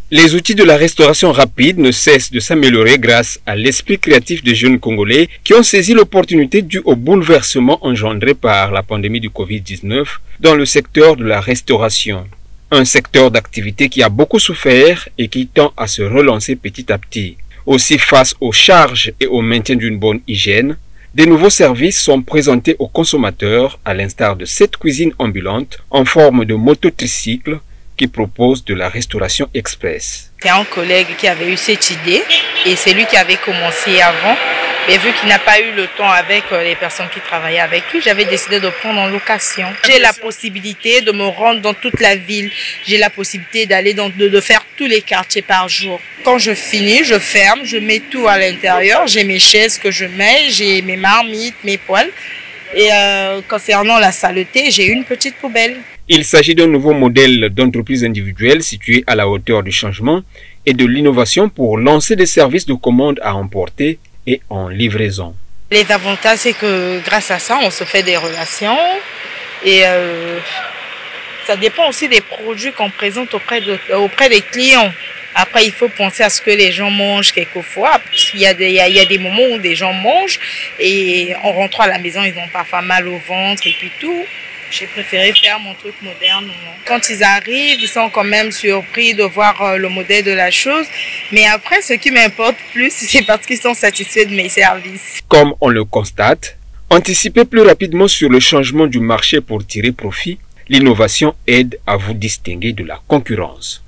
Les outils de la restauration rapide ne cessent de s'améliorer grâce à l'esprit créatif des jeunes Congolais qui ont saisi l'opportunité due au bouleversement engendré par la pandémie du Covid-19 dans le secteur de la restauration. Un secteur d'activité qui a beaucoup souffert et qui tend à se relancer petit à petit. Aussi, face aux charges et au maintien d'une bonne hygiène, des nouveaux services sont présentés aux consommateurs à l'instar de cette cuisine ambulante en forme de mototricycle qui propose de la restauration express. C'est un collègue qui avait eu cette idée et c'est lui qui avait commencé avant. Mais vu qu'il n'a pas eu le temps avec les personnes qui travaillaient avec lui, j'avais décidé de prendre en location. J'ai la possibilité de me rendre dans toute la ville. J'ai la possibilité d'aller de faire tous les quartiers par jour. Quand je finis, je ferme, je mets tout à l'intérieur. J'ai mes chaises que je mets, j'ai mes marmites, mes poêles. Et concernant la saleté, j'ai une petite poubelle. Il s'agit d'un nouveau modèle d'entreprise individuelle situé à la hauteur du changement et de l'innovation pour lancer des services de commande à emporter et en livraison. Les avantages, c'est que grâce à ça, on se fait des relations et ça dépend aussi des produits qu'on présente auprès des clients. Après, il faut penser à ce que les gens mangent quelquefois. Il y a des moments où des gens mangent et en rentrant à la maison, ils ont parfois mal au ventre et puis tout. J'ai préféré faire mon truc moderne. Quand ils arrivent, ils sont quand même surpris de voir le modèle de la chose. Mais après, ce qui m'importe plus, c'est parce qu'ils sont satisfaits de mes services. Comme on le constate, anticiper plus rapidement sur le changement du marché pour tirer profit, l'innovation aide à vous distinguer de la concurrence.